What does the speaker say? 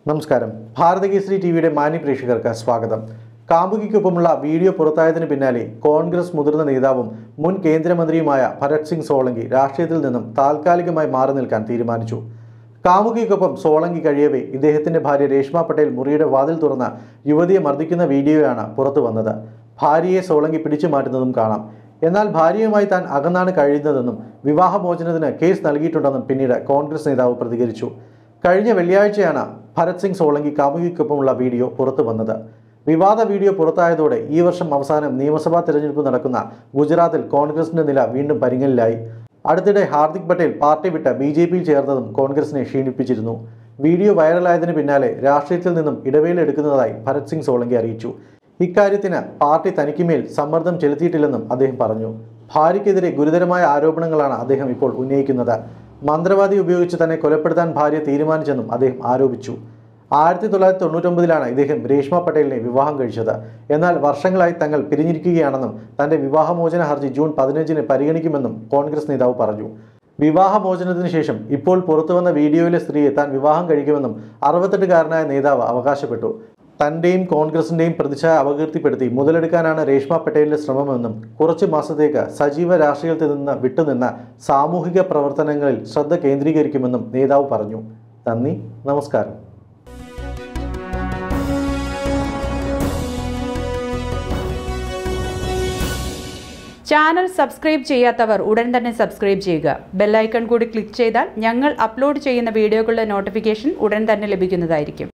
നമസ്കാരം. ഭാരതകേസരി ടിവിയുടെ മാന്യ പ്രേക്ഷകർക്ക് സ്വാഗതം. കാമുകിക്കൊപ്പമുള്ള വീഡിയോ പുറത്തായതിന് പിന്നാലെ കോൺഗ്രസ് മുതിർന്ന നേതാവും മുൻ കേന്ദ്രമന്ത്രിയുമായ ഭരത് സിംഗ് സോളങ്കി രാഷ്ട്രീയത്തിൽ നിന്നും താൽക്കാലികമായി മാറി നിൽക്കാൻ തീരുമാനിച്ചു. കാമുകിക്കൊപ്പം സോളങ്കി കഴിയവേ ഇദ്ദേഹത്തിന്റെ ഭാര്യ രേഷ്മ പട്ടേൽ മുറിയുടെ വാതിൽ തുറന്ന യുവതിയെ മർദ്ദിക്കുന്ന വീഡിയോയാണ് പുറത്തു വന്നത്. ഭാര്യയെ സോളങ്കി പിടിച്ചു മാറ്റുന്നതും കാണാം. എന്നാൽ ഭാര്യയുമായി താൻ അകന്നാണ് കഴിയുന്നതെന്നും വിവാഹമോചനത്തിന് കേസ് നൽകിയിട്ടുണ്ടെന്നും പിന്നീട് കോൺഗ്രസ് നേതാവ് പ്രതികരിച്ചു. കഴിഞ്ഞ വെള്ളിയാഴ്ചയാണ് ഭരത് സിംഗ് സോളങ്കി കാമുകിക്കൊപ്പമുള്ള വീഡിയോ പുറത്തു വന്നത്. വിവാദ വീഡിയോ പുറത്തായതോടെ ഈ വർഷം അവസാനം നിയമസഭാ തെരഞ്ഞെടുപ്പ് നടക്കുന്ന ഗുജറാത്തിൽ കോൺഗ്രസിന്റെ നില വീണ്ടും പരിങ്ങലിലായി. അടുത്തിടെ ഹാർദിക് പട്ടേൽ പാർട്ടി വിട്ട് BJPയിൽ ചേർന്നതും കോൺഗ്രസിനെ ക്ഷീണിപ്പിച്ചിരുന്നു. വീഡിയോ വൈറലായതിന് പിന്നാലെ രാഷ്ട്രീയത്തിൽ നിന്നും ഇടവേള എടുക്കുന്നതായി ഭരത് സിംഗ് സോളങ്കി അറിയിച്ചു. ഇക്കാര്യത്തിന് പാർട്ടി തനിക്കുമേൽ സമ്മർദ്ദം ചെലുത്തിയിട്ടില്ലെന്നും അദ്ദേഹം പറഞ്ഞു. ഭാര്യയ്ക്കെതിരെ ഗുരുതരമായ ആരോപണങ്ങളാണ് അദ്ദേഹം ഇപ്പോൾ ഉന്നയിക്കുന്നത്. മന്ത്രവാദി ഉപയോഗിച്ച് തന്നെ കൊലപ്പെടുത്താൻ ഭാര്യ തീരുമാനിച്ചെന്നും അദ്ദേഹം ആരോപിച്ചു. 1999 ഇദ്ദേഹം രേഷ്മ പട്ടേലിനെ വിവാഹം കഴിച്ചത്. എന്നാൽ വർഷങ്ങളായി തങ്ങൾ പിരിഞ്ഞിരിക്കുകയാണെന്നും തന്റെ വിവാഹമോചന ഹർജി ജൂൺ 15 പരിഗണിക്കുമെന്നും കോൺഗ്രസ് നേതാവ് പറഞ്ഞു. വിവാഹമോചനത്തിന് ശേഷം ഇപ്പോൾ പുറത്തുവന്ന വീഡിയോയിലെ സ്ത്രീയെ താൻ വിവാഹം കഴിക്കുമെന്നും 68-കാരനായ നേതാവ് അവകാശപ്പെട്ടു. തന്റെയും കോൺഗ്രസിന്റെയും പ്രതിച്ഛായ അപകീർത്തിപ്പെടുത്തി മുതലെടുക്കാനാണ് രേഷ്മ പട്ടേലിന്റെ ശ്രമമെന്നും കുറച്ചു മാസത്തേക്ക് സജീവ രാഷ്ട്രീയത്തിൽ നിന്ന് വിട്ടുനിന്ന സാമൂഹിക പ്രവർത്തനങ്ങളിൽ ശ്രദ്ധ കേന്ദ്രീകരിക്കുമെന്നും നേതാവ് പറഞ്ഞു. നന്ദി, നമസ്കാരം. ചാനൽ സബ്സ്ക്രൈബ് ചെയ്യാത്തവർ ഉടൻ തന്നെ സബ്സ്ക്രൈബ് ചെയ്യുക. ബെൽ ഐക്കൺ കൂടി ക്ലിക്ക് ചെയ്താൽ ഞങ്ങൾ അപ്ലോഡ് ചെയ്യുന്ന വീഡിയോകളുടെ നോട്ടിഫിക്കേഷൻ ഉടൻ തന്നെ ലഭിക്കുന്നതായിരിക്കും.